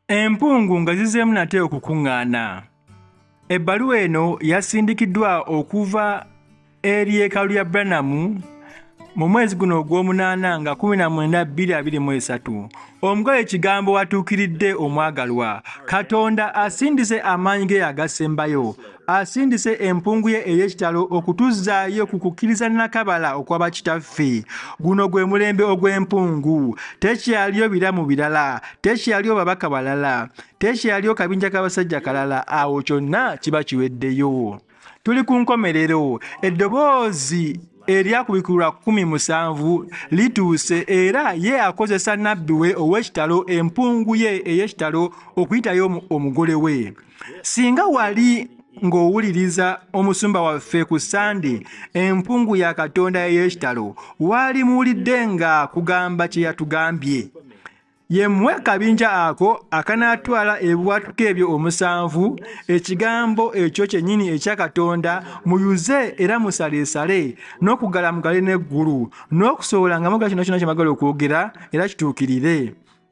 Empungu nga zizeemu nate okukuŋŋaana. Ebbaluwa eno yasindikiddwa okuva eri yeekaalu ya Branham mu mwezi guno ogw'omunaana nga 19/2023. Omugole ekigambo watuukiridde omwagalwa. Katonda asindise amaanyi ge agasembayo. Asindise empungu ye ey'ekitalo okutuzzaayo ku kukkiriza nakabala okwaba kitaffe. Guno gwe mulembe ogw'empungu. Tekyaliyo biramu birala, tekyaliyo babaka balala, tekyaliyo kabinja k'abasajja kalala. Awo kyonna kiba kiweddeyo. Tuli ku nkomerero. Eddoboozi eryakubikirwa 17 lituuse era ye akozesa nabbi we ow'ekitalo empungu ye ey'ekitalo okuyitayo omugole we. Singa wali ng'owuliriza omusumba waffe ku Sande empungu ya Katonda ey'ekitalo, wali muwulidde nga kugamba kye yatugambye. Yemmwe kabinja ako akanaatwala ebiwatuka ebyo 7, ekigambo ekyo kyennyini ekya Katonda muyuze era musaleesale n'okugalamugale n'eggulu n'okusobola nga mugala kino kyonna kye mwagala okwogera era kituukirire.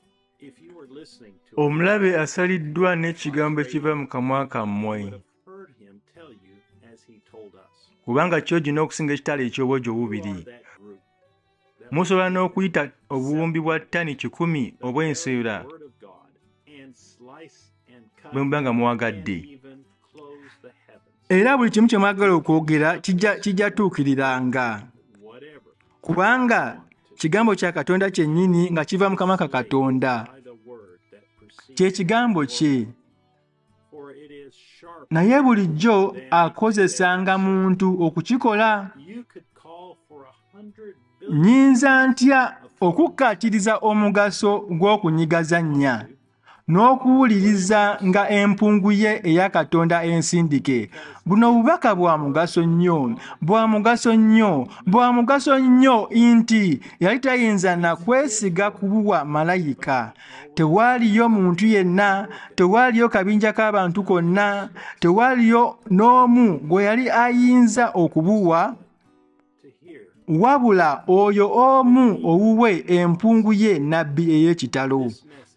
Omulabe asaliddwa n'ekigambo ekiva mu kamwa kammwe. Kubanga kyogi n'okusinga ekitala eky'obwogi obubiri. Musobola n'okuyita obuwumbi bwa ttani 10 obw'ensowera bwe muba nga muwagadde. Era buli kimu kye mwagala okwogera kijja tuukiriranga. Kubanga kigambo kya Katonda kyennyini nga kiva mu kamwa ka Katonda. Kye kigambo kye. Naye bulijjo akozesanga muntu okukikola. Nyinza ntya okukkaatiriza omugaso gw'okunyigazannya n'okuwuliriza nga empungu ye eya Katonda ensindike. Buno bubaka bwa mugaso nnyo, bwa mugaso nnyo nti yali tayinza na kwesiga kubuwa malayika. Tewaaliyo muntu yenna, tewaaliyo kabinja k'abantu konna, tewaaliyo n'omu gwe yali ayinza okubuwa, wabula oyo omu owuwe empungu ye nabbi ey'ekitalo.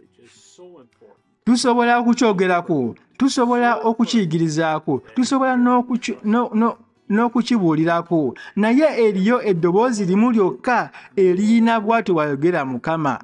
Tusobola okukyogerako, tusobola okukiyigirizaako, tusobola n'okukibuulirako, naye eriyo eddoboozi limu lyokka eriyina bw'atyo bw'ayogera Mukama,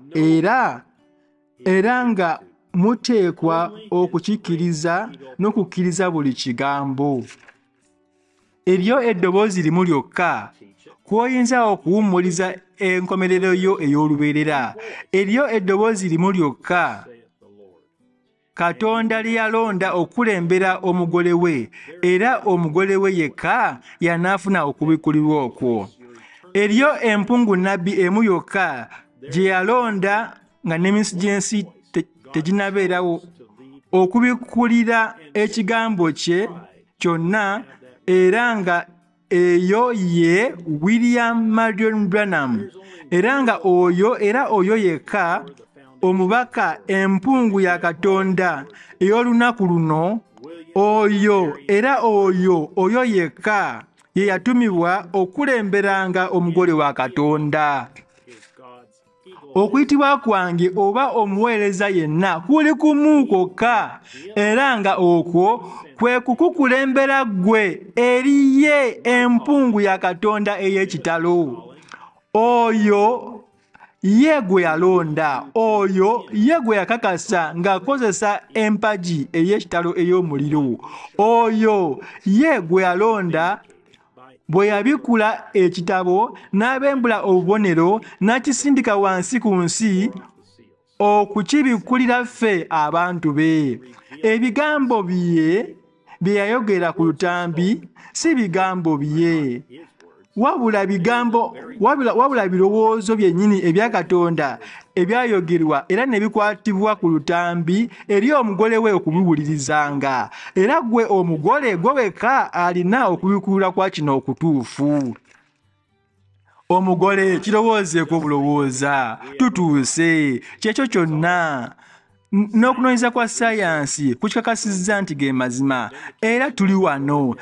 era nga muteekwa okukikkiriza n'okukkiriza buli kigambo. Eriyo eddoboozi limu lyokka kw'oyinza okuwummuliza enkomerero yo ey'olubeerera. Eriyo eddoboozi limu lyokka Katonda lye yalonda okulembera omugole we, era omugole we yekka yanaafuna okubikulirwa okwo. Eriyo empungu nabbi emu yokka gye yalonda nga n'eminsi gy'ensi teginabeerawo okubikulira ekigambo kye kyonna, era nga eyo ye William Marion Branham, era nga oyo yekka omubaka empungu ya Katonda ey'olunaku luno, oyo yekka ye yatumibwa okulemberanga omugole wa Katonda. Okuyitibwa kwange oba omuweereza yenna kuli kumu kwokka, era nga okwo kwe kukukulembera ggwe eri ye empungu ya Katonda ey'ekitalo. Oyo ye gwe yalonda, oyo ye gwe yakakasa ng'akozesa empagi ey'ekitalo ey'omuliro. Oyo ye gwe yalonda bwe yabikula ekitabo n'abembula obubonero n'akisindika wansi ku nsi okukibikulira ffe abantu be. Ebigambo bye yayogera ku lutambi si bigambo bye, wabula birowoozo byennyini ebya Katonda ebyayogerwa era ne bikwatibwa ku lutambi eri omugole we okubiwulirizanga. Era gwe omugole gwe wekka alina okubikulira kwa kino okutuufu. Omugole kirowoozeeko bulowooza, tutuuse, kyekyo kyonna. N'okunoonyeza kwa sayansi kukikakasizza nti ge mazima, era tuli wano,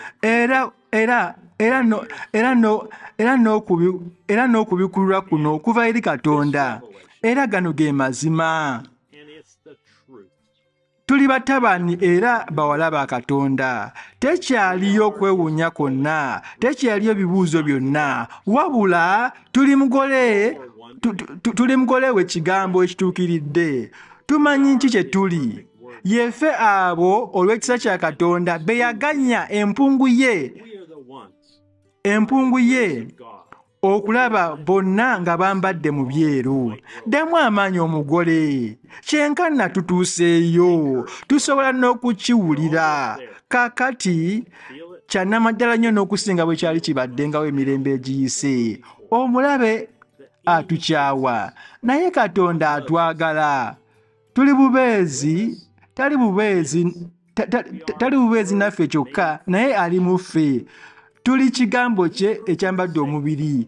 era n'okubikulirwa kuno kuva eri Katonda, era gano ge mazima. tuli batabani era bawala ba Katonda. Tekyaliyo kwewuunya kwonna, tekyaliyo bibuuzo byonna, wabula tuli mugole we kigambo ekituukiridde. Tumanyi nki kye tuli. Yeffe abo olw'ekisa kya Katonda be yaganya empungu ye okulaba bonna nga bambadde mu byeru. Ddemu amaanyi omugole. Kyenkana tutuuseeyo. Tusobola n'okukiwulira. Kaakati kyannamaddala nnyo n'okusinga bwe kyali kibaddengawo emirembe egiyise. Omulabe atukyawa, naye Katonda atwagala. Tuli bubeezi, tali bubeezi naffe kyokka, naye ali mu ffe. Tuli kigambo kye ekyambadde omubiri.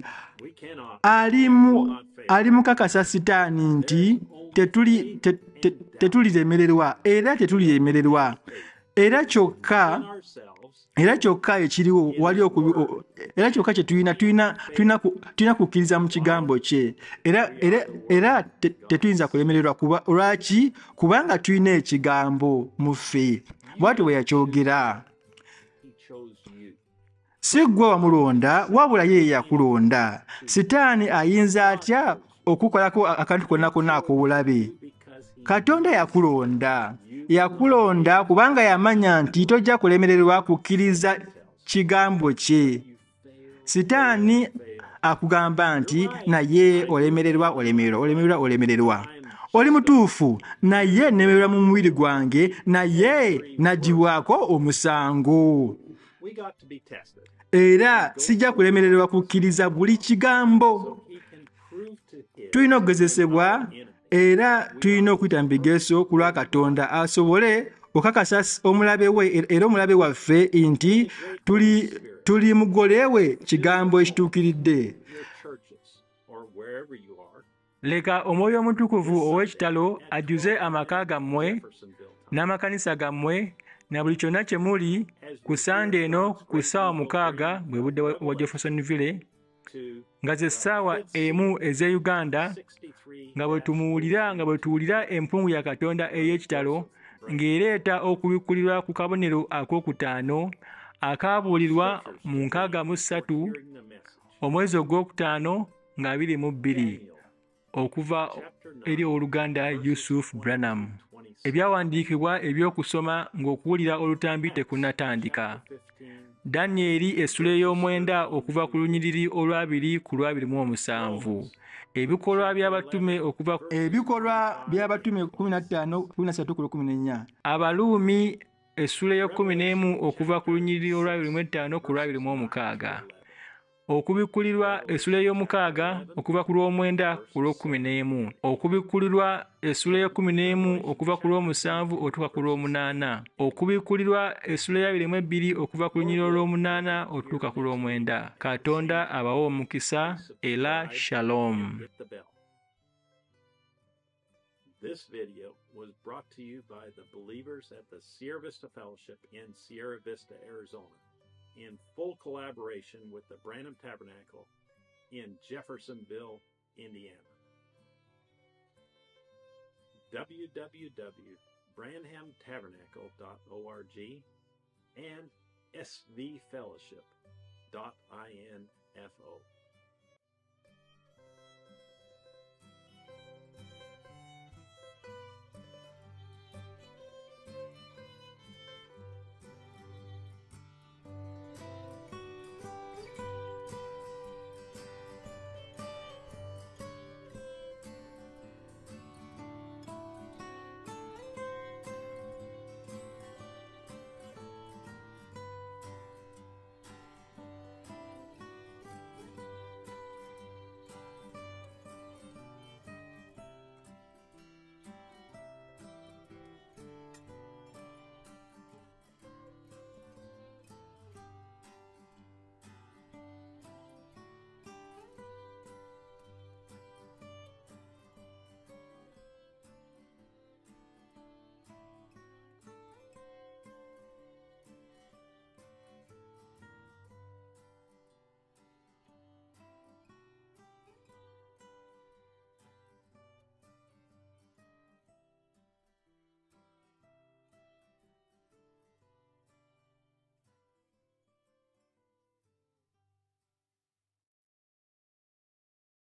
Ali mukakasa Sitaani nti tetuliremererwa era tetuliremererwa. Era kyokka ekiriwo era kyokka kye tulina kukkiriza mu kigambo kye. Era tetuyinza kulemererwa. Lwaki? Kubanga tulina ekigambo mu ffe. Bw'atyo bwe yakyogera. Si ggwe wamulonda, wabula ye yakulonda. Sitaani ayinza atya okukolako akantu konna konna ak'obulabe? Katonda yakulonda. Yakulonda kubanga yamanya nti tojja kulemererwa kukkiriza kigambo kye. Sitaani akugamba nti naye olemererwa. Oli mutuufu, naye nemererwa mu mubiri gwange, naye nagibwako omusango. Era sijja kulemererwa kukkiriza buli kigambo. Tulina okugezesebwa era tulina okuyita mu bigezo ku lwa Katonda asobole okakasa omulabe we era omulabe waffe nti tuli mugole we kigambo ekituukiridde. Leka Omwoyo Omutukuvu ow'ekitalo ajjuze amaka gammwe n'amakanisa gammwe na buli kyonna kye muli ku Sande eno ku ssaawa 6 bwe budde wa Jeffersonville, nga ze ssaawa 1 ez'e Uganda, nga bwe tuwulira empungu ya Katonda ey'ekitalo ng'ereeta okubikkulirwa ku kabonero ak'okutaano akaabuulirwa mu 63 omwezi ogw'okutaano nga 22 okuva eri Oluganda Yusuf Branham. Ebyawandiikibwa eby'okusoma ng'okuwulira olutambi tekunnatandika. Danyeri essula ey'omwenda okuva ku lunyiriri olwabiri ku 27. Ebikolwa by'abatume 15:13-14. Abaluumi essula ey'okuminemu okuva ku lunyiriri olw'abiri ku 26. Okubikkulirwa essula ey'omukaaga okuva ku lw'omwenda ku lw'okuminemu. Okubikkulirwa essula ey'okuminemu okuva ku lw'omusanvu otuuka ku lw'omunaana. Okubikkulirwa essula ey'abiri okuva ku lunyiriri olw'omunaana otuuka ku lw'omwenda. Katonda abawe omukisa era shalom. This video was brought to you by the believers at the Sierra Vista Fellowship in Sierra Vista, Arizona, in full collaboration with the Branham Tabernacle in Jeffersonville, Indiana. www.branhamtabernacle.org and svfellowship.info.